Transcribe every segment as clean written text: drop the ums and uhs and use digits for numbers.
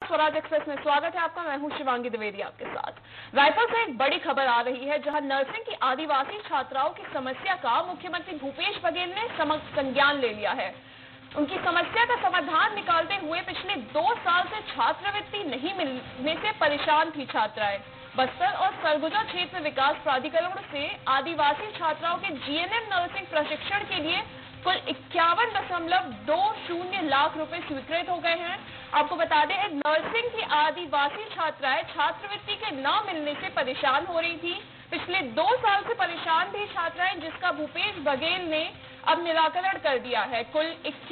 Swaraj express में स्वागत है आपका। मैं हूं शिवांगी द्विवेदी आपके साथ। रायपुर से एक बड़ी खबर आ रही है, जहां नर्सिंग की आदिवासी छात्राओं की समस्या का मुख्यमंत्री भूपेश बघेल ने संज्ञान ले लिया है। उनकी समस्या का समाधान निकालते हुए पिछले 2 साल से छात्रवृत्ति नहीं मिलने से परेशान थी छात्राएं। बस्तर और सरगुजा क्षेत्र विकास प्राधिकरण से आदिवासी छात्राओं के जीएनएम नर्सिंग प्रशिक्षण के लिए कुल 51.20 लाख रुपए स्वीकृत हो गए हैं। आपको बता दें, नर्सिंग की आदिवासी छात्राएं छात्रवृत्ति के न मिलने से परेशान हो रही थी। पिछले 2 साल से परेशान थी छात्राएं, जिसका भूपेश बघेल ने अब निराकरण कर दिया है। कुल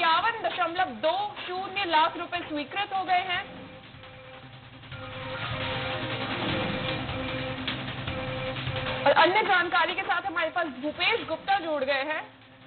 51.20 लाख रुपए स्वीकृत हो गए हैं। और अन्य जानकारी के साथ हमारे पास भूपेश गुप्ता जुड़ गए हैं।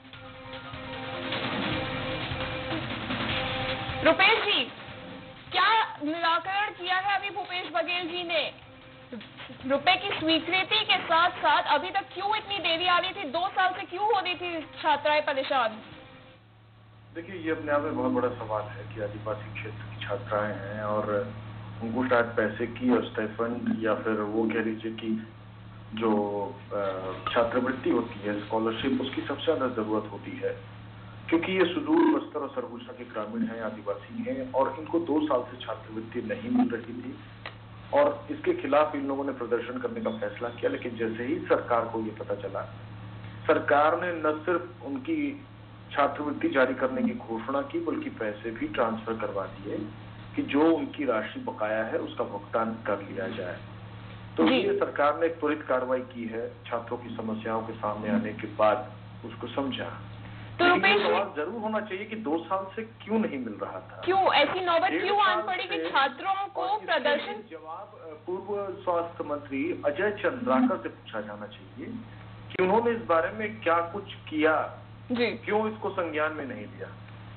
रुपेश जी, क्या निराकरण किया है अभी भूपेश बघेल जी ने? रुपए की स्वीकृति के साथ साथ अभी तक क्यों इतनी देरी आ रही थी? 2 साल से क्यों हो रही थी छात्राएं परेशान? देखिए, ये अपने आप में बहुत बड़ा सवाल है कि आदिवासी क्षेत्र की छात्राएं हैं और उनको शायद पैसे की और स्टाइपेंड या फिर वो कह लीजिए कि जो छात्रवृत्ति होती है, स्कॉलरशिप, उसकी सबसे ज्यादा जरूरत होती है, क्योंकि ये सुदूर बस्तर और सरगुजा के ग्रामीण हैं, आदिवासी हैं और इनको 2 साल से छात्रवृत्ति नहीं मिल रही थी और इसके खिलाफ इन लोगों ने प्रदर्शन करने का फैसला किया। लेकिन जैसे ही सरकार को ये पता चला, सरकार ने न सिर्फ उनकी छात्रवृत्ति जारी करने की घोषणा की, बल्कि पैसे भी ट्रांसफर करवा दिए कि जो उनकी राशि बकाया है उसका भुगतान कर लिया जाए। तो ये सरकार ने एक त्वरित कार्रवाई की है। छात्रों की समस्याओं के सामने आने के बाद उसको समझा। तो रुपेश, सवाल जरूर होना चाहिए कि 2 साल से क्यों नहीं मिल रहा था, क्यों ऐसी नौबत क्यों आन पड़ी कि छात्रों को प्रदर्शन? जवाब पूर्व स्वास्थ्य मंत्री अजय चंद्राकर से पूछा जाना चाहिए कि उन्होंने इस बारे में क्या कुछ किया, क्यों इसको संज्ञान में नहीं लिया।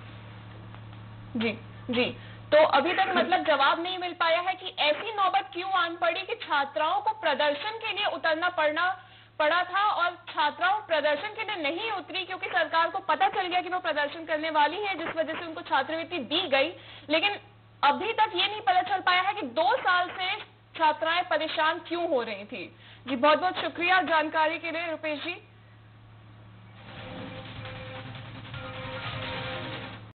जी, तो अभी तक मतलब जवाब नहीं मिल पाया है कि ऐसी नौबत क्यों आन पड़ी कि छात्राओं को प्रदर्शन के लिए उतरना पड़ा था और छात्राओं प्रदर्शन के लिए नहीं उतरी, क्योंकि सरकार को पता चल गया कि वो प्रदर्शन करने वाली है, जिस वजह से उनको छात्रवृत्ति दी गई। लेकिन अभी तक ये नहीं पता चल पाया है कि 2 साल से छात्राएं परेशान क्यों हो रही थी। जी, बहुत बहुत शुक्रिया जानकारी के लिए रुपेश जी।